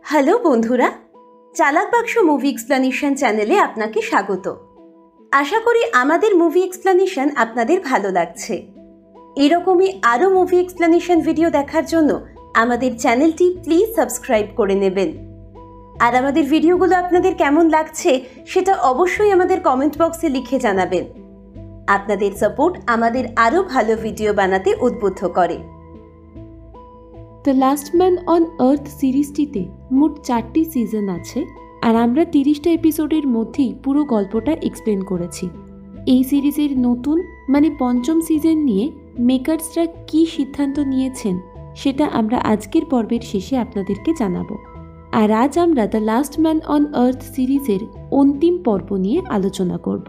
Hello বন্ধুরা, চালাক বাক্স মুভি এক্সপ্লানেশন চ্যানেলে আপনাকে স্বাগত। আশা করি আমাদের মুভি এক্সপ্লানেশন আপনাদের ভালো লাগছে। এরকমই আরও মুভি এক্সপ্লানেশন ভিডিও দেখার জন্য আমাদের চ্যানেলটি প্লিজ সাবস্ক্রাইব করে নেবেন। আর আমাদের ভিডিওগুলো আপনাদের কেমন লাগছে সেটা অবশ্যই আমাদের কমেন্ট বক্সে লিখে জানাবেন। আপনাদের সাপোর্ট আমাদের আরও ভালো ভিডিও বানাতে উদ্বুদ্ধ করে। The last man on earth সিরিজটিতে মোট 4টি সিজন আছে, আর আমরা 30টা এপিসোডের মধ্যেই পুরো গল্পটা এক্সপ্লেন করেছি। এই সিরিজের নতুন পঞ্চম সিজন নিয়ে মেকার্সরা কী সিদ্ধান্ত নিয়েছেন সেটা আমরা আজকের পর্বের শেষে আপনাদেরকে জানাবো। আর আজ আমরা the last man on earth সিরিজের অন্তিম পর্ব নিয়ে আলোচনা করব।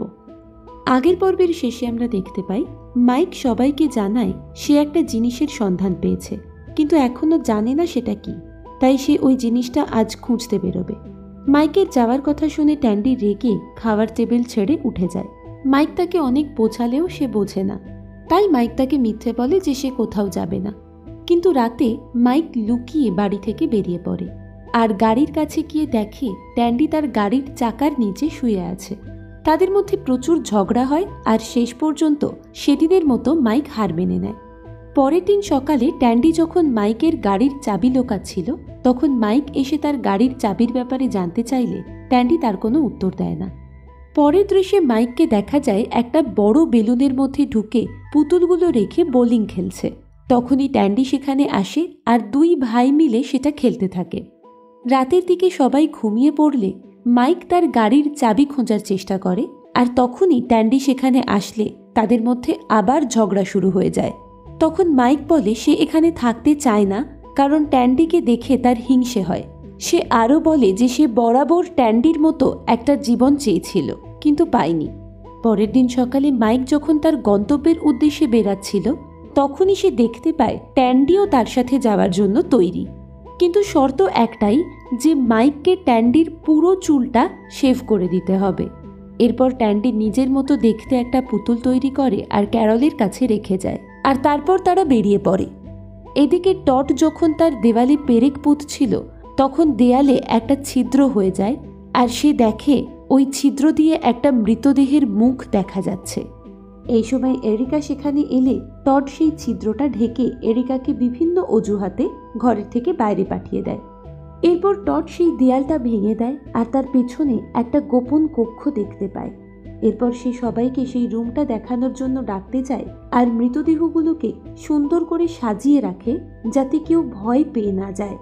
আগের পর্বের শেষে আমরা দেখতে পাই মাইক সবাইকে জানায় সে একটা জিনিসের সন্ধান পেয়েছে, কিন্তু এখনও জানে না সেটা কি। তাই সে ওই জিনিসটা আজ খুঁজতে বেরোবে। মাইকের যাওয়ার কথা শুনে ট্যান্ডি রেগে খাওয়ার টেবিল ছেড়ে উঠে যায়। মাইক তাকে অনেক বোঝালেও সে বোঝে না, তাই মাইক তাকে মিথ্যে বলে যে সে কোথাও যাবে না। কিন্তু রাতে মাইক লুকিয়ে বাড়ি থেকে বেরিয়ে পড়ে, আর গাড়ির কাছে গিয়ে দেখে ট্যান্ডি তার গাড়ির চাকার নিচে শুয়ে আছে। তাদের মধ্যে প্রচুর ঝগড়া হয়, আর শেষ পর্যন্ত সেদিনের মতো মাইক হার মেনে নেয়। পরের দিন সকালে ট্যান্ডি যখন মাইকের গাড়ির চাবি লোকাচ্ছিল, তখন মাইক এসে তার গাড়ির চাবির ব্যাপারে জানতে চাইলে ট্যান্ডি তার কোনো উত্তর দেয় না। পরের দৃশ্যে মাইককে দেখা যায় একটা বড় বেলুনের মধ্যে ঢুকে পুতুলগুলো রেখে বোলিং খেলছে। তখনই ট্যান্ডি সেখানে আসে, আর দুই ভাই মিলে সেটা খেলতে থাকে। রাতের দিকে সবাই ঘুমিয়ে পড়লে মাইক তার গাড়ির চাবি খোঁজার চেষ্টা করে, আর তখনই ট্যান্ডি সেখানে আসলে তাদের মধ্যে আবার ঝগড়া শুরু হয়ে যায়। তখন মাইক বলে সে এখানে থাকতে চায় না, কারণ ট্যান্ডিকে দেখে তার হিংসে হয়। সে আরও বলে যে সে বরাবর ট্যান্ডির মতো একটা জীবন চেয়েছিল, কিন্তু পায়নি। পরের দিন সকালে মাইক যখন তার গন্তব্যের উদ্দেশ্যে বেরাচ্ছিল, তখনই সে দেখতে পায় ট্যান্ডিও তার সাথে যাওয়ার জন্য তৈরি। কিন্তু শর্ত একটাই, যে মাইককে ট্যান্ডির পুরো চুলটা শেভ করে দিতে হবে। এরপর ট্যান্ডি নিজের মতো দেখতে একটা পুতুল তৈরি করে আর ক্যারলের কাছে রেখে যায়, আর তারপর তারা বেরিয়ে পড়ে। এদিকে টট যখন তার দেওয়ালে পেরেক পুঁতছিল, তখন দেয়ালে একটা ছিদ্র হয়ে যায়, আর সে দেখে ওই ছিদ্র দিয়ে একটা মৃতদেহের মুখ দেখা যাচ্ছে। এই সময় এরিকা সেখানে এলে টট সেই ছিদ্রটা ঢেকে এরিকাকে বিভিন্ন অজুহাতে ঘরের থেকে বাইরে পাঠিয়ে দেয়। এরপর টট সেই দেয়ালটা ভেঙে দেয়, আর তার পেছনে একটা গোপন কক্ষ দেখতে পায়। এরপর সে সবাইকে সেই রুমটা দেখানোর জন্য ডাকতে যায়, আর মৃতদেহগুলোকে সুন্দর করে সাজিয়ে রাখে যাতে কেউ ভয় পেয়ে না যায়।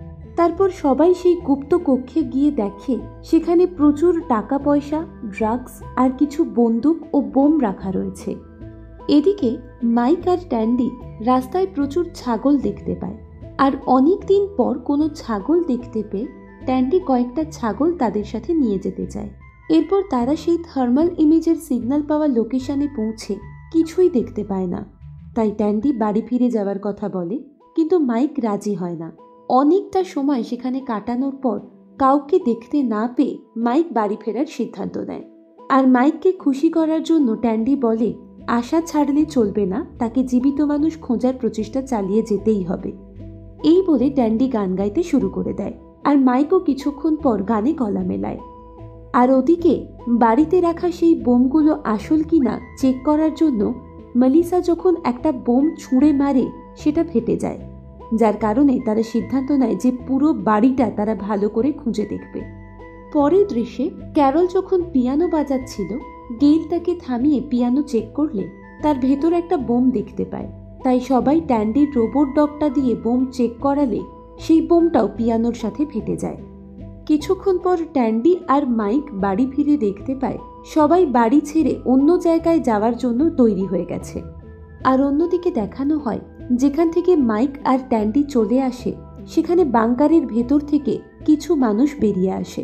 তারপর সবাই সেই গুপ্ত কক্ষে গিয়ে দেখে সেখানে প্রচুর টাকা পয়সা, ড্রাগস আর কিছু বন্দুক ও বোম রাখা রয়েছে। এদিকে মাইক আর ট্যান্ডি রাস্তায় প্রচুর ছাগল দেখতে পায়, আর অনেক দিন পর কোনো ছাগল দেখতে পেয়ে ট্যান্ডি কয়েকটা ছাগল তাদের সাথে নিয়ে যেতে চায়। এরপর তারা সেই থার্মাল ইমেজের সিগন্যাল পাওয়া লোকেশনে পৌঁছে কিছুই দেখতে পায় না। তাই ট্যান্ডি বাড়ি ফিরে যাওয়ার কথা বলে, কিন্তু মাইক রাজি হয় না। অনেকটা সময় সেখানে কাটানোর পর কাউকে দেখতে না পেয়ে মাইক বাড়ি ফেরার সিদ্ধান্ত নেয়। আর মাইককে খুশি করার জন্য ট্যান্ডি বলে আশা ছাড়লে চলবে না, তাকে জীবিত মানুষ খোঁজার প্রচেষ্টা চালিয়ে যেতেই হবে। এই বলে ট্যান্ডি গান গাইতে শুরু করে দেয়, আর মাইকও কিছুক্ষণ পর গানে গলা মেলায়। আর ওদিকে বাড়িতে রাখা সেই বোমগুলো আসল কিনা চেক করার জন্য মেলিসা যখন একটা বোম ছুঁড়ে মারে, সেটা ফেটে যায়, যার কারণে তারা সিদ্ধান্ত নেয় যে পুরো বাড়িটা তারা ভালো করে খুঁজে দেখবে। পরের দৃশ্যে ক্যারল যখন পিয়ানো বাজাচ্ছিল, গেইল তাকে থামিয়ে পিয়ানো চেক করলে তার ভেতর একটা বোম দেখতে পায়। তাই সবাই ট্যান্ডির রোবট ডগটা দিয়ে বোম চেক করালে সেই বোমটাও পিয়ানোর সাথে ফেটে যায়। কিছুক্ষণ পর ট্যান্ডি আর মাইক বাড়ি ফিরে দেখতে পায় সবাই বাড়ি ছেড়ে অন্য জায়গায় যাওয়ার জন্য তৈরি হয়ে গেছে। আর অন্যদিকে দেখানো হয় যেখান থেকে মাইক আর ট্যান্ডি চলে আসে, সেখানে বাংকারের ভেতর থেকে কিছু মানুষ বেরিয়ে আসে।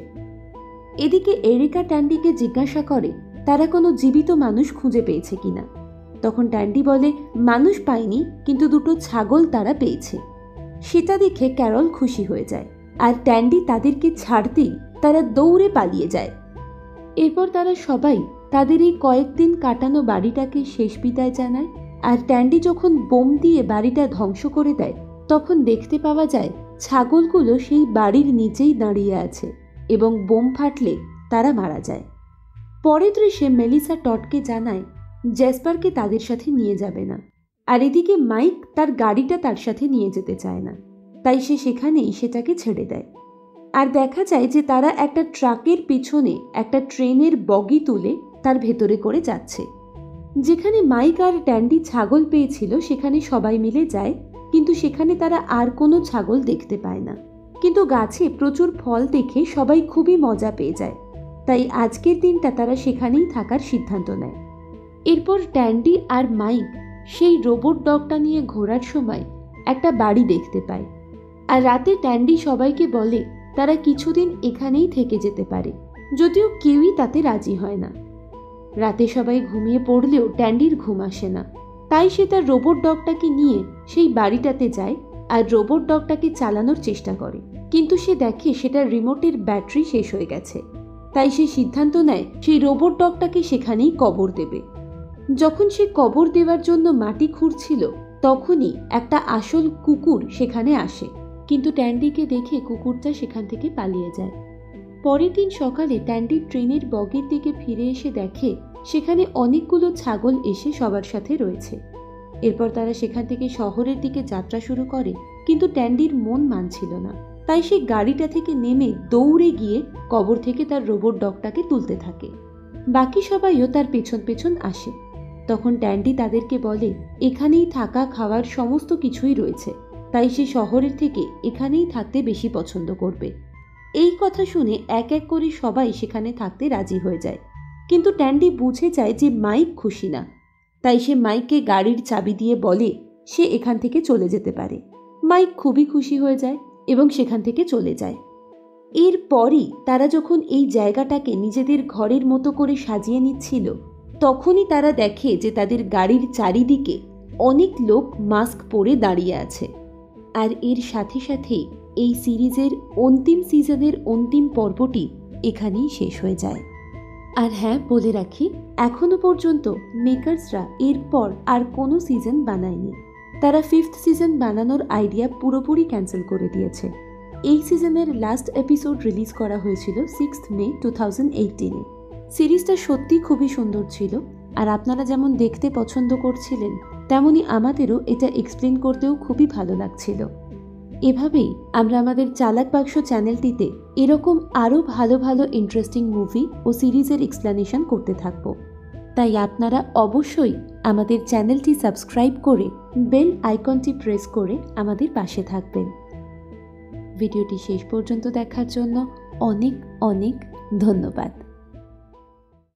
এদিকে এরিকা ট্যান্ডিকে জিজ্ঞাসা করে তারা কোনো জীবিত মানুষ খুঁজে পেয়েছে কিনা। তখন ট্যান্ডি বলে মানুষ পায়নি, কিন্তু দুটো ছাগল তারা পেয়েছে। সেটা দেখে ক্যারল খুশি হয়ে যায়, আর ট্যান্ডি তাদেরকে ছাড়তেই তারা দৌড়ে পালিয়ে যায়। এরপর তারা সবাই তাদের এই কয়েকদিন কাটানো বাড়িটাকে শেষ বিদায় জানায়। আর ট্যান্ডি যখন বোম দিয়ে বাড়িটা ধ্বংস করে দেয়, তখন দেখতে পাওয়া যায় ছাগলগুলো সেই বাড়ির নিচেই দাঁড়িয়ে আছে এবং বোম ফাটলে তারা মারা যায়। পরের দৃশ্যে মেলিসা টডকে জানায় জেসপারকে তাদের সাথে নিয়ে যাবে না, আর এদিকে মাইক তার গাড়িটা তার সাথে নিয়ে যেতে চায় না, তাই সে সেখানেই সেটাকে ছেড়ে দেয়। আর দেখা যায় যে তারা একটা ট্রাকের পিছনে একটা ট্রেনের বগি তুলে তার ভেতরে করে যাচ্ছে। যেখানে মাইক আর ট্যান্ডি ছাগল পেয়েছিল সেখানে সবাই মিলে যায়, কিন্তু সেখানে তারা আর কোনো ছাগল দেখতে পায় না। কিন্তু গাছে প্রচুর ফল দেখে সবাই খুবই মজা পেয়ে যায়, তাই আজকের দিনটা তারা সেখানেই থাকার সিদ্ধান্ত নেয়। এরপর ট্যান্ডি আর মাইক সেই রোবট ডগটা নিয়ে ঘোরার সময় একটা বাড়ি দেখতে পায়, আর রাতে ট্যান্ডি সবাইকে বলে তারা কিছুদিন এখানেই থেকে যেতে পারে, যদিও কেউই তাতে রাজি হয় না। রাতে সবাই ঘুমিয়ে পড়লেও ট্যান্ডির ঘুম আসে না, তাই সে তার রোবট ডগটাকে নিয়ে সেই বাড়িটাতে যায় আর রোবট ডগটাকে চালানোর চেষ্টা করে, কিন্তু সে দেখে সেটার রিমোটের ব্যাটারি শেষ হয়ে গেছে। তাই সে সিদ্ধান্ত নেয় সেই রোবট ডগটাকে সেখানেই কবর দেবে। যখন সে কবর দেওয়ার জন্য মাটি খুঁড়ছিল তখনই একটা আসল কুকুর সেখানে আসে, কিন্তু ট্যান্ডিকে দেখে কুকুরটা সেখান থেকে পালিয়ে যায়। পরের দিন সকালে ট্যান্ডি ট্রেনের বগির দিকে ফিরে এসে দেখে সেখানে অনেকগুলো ছাগল এসে সবার সাথে রয়েছে। এরপর তারা সেখান থেকে শহরের দিকে যাত্রা শুরু করে, কিন্তু ট্যান্ডির মন মানছিল না, তাই সে গাড়িটা থেকে নেমে দৌড়ে গিয়ে কবর থেকে তার রোবট ডগটাকে তুলতে থাকে। বাকি সবাইও তার পেছন পেছন আসে। তখন ট্যান্ডি তাদেরকে বলে এখানেই থাকা খাওয়ার সমস্ত কিছুই রয়েছে, তাই সে শহরের থেকে এখানেই থাকতে বেশি পছন্দ করবে। এই কথা শুনে এক এক করে সবাই সেখানে থাকতে রাজি হয়ে যায়, কিন্তু ট্যান্ডি বুঝে যায় যে মাইক খুশি না, তাই সে মাইককে গাড়ির চাবি দিয়ে বলে সে এখান থেকে চলে যেতে পারে। মাইক খুবই খুশি হয়ে যায় এবং সেখান থেকে চলে যায়। এরপরই তারা যখন এই জায়গাটাকে নিজেদের ঘরের মতো করে সাজিয়ে নিচ্ছিল, তখনই তারা দেখে যে তাদের গাড়ির চারিদিকে অনেক লোক মাস্ক পরে দাঁড়িয়ে আছে। আর এর সাথে সাথেই এই সিরিজের অন্তিম সিজনের অন্তিম পর্বটি এখানেই শেষ হয়ে যায়। আর হ্যাঁ, বলে রাখি, এখনো পর্যন্ত মেকার্সরা এরপর আর কোনো সিজন বানায়নি। তারা 5th সিজন বানানোর আইডিয়া পুরোপুরি ক্যান্সেল করে দিয়েছে। এই সিজনের লাস্ট এপিসোড রিলিজ করা হয়েছিল 6th মে 2018-এ। সিরিজটা সত্যি খুবই সুন্দর ছিল, আর আপনারা যেমন দেখতে পছন্দ করছিলেন তেমনি আমাদেরও এটা এক্সপ্লেন করতেও খুবই ভালো লাগছিল। এভাবেই আমরা আমাদের চালাক বাক্স চ্যানেলটিতে এরকম আরও ভালো ভালো ইন্টারেস্টিং মুভি ও সিরিজের এক্সপ্লেনেশন করতে থাকব। তাই আপনারা অবশ্যই আমাদের চ্যানেলটি সাবস্ক্রাইব করে বেল আইকনটি প্রেস করে আমাদের পাশে থাকবেন। ভিডিওটি শেষ পর্যন্ত দেখার জন্য অনেক অনেক ধন্যবাদ।